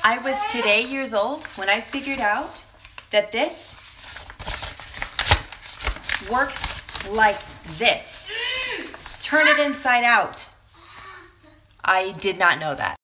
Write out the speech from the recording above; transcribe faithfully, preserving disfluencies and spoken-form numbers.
I was today years old when I figured out that this works like this. Turn it inside out. I did not know that.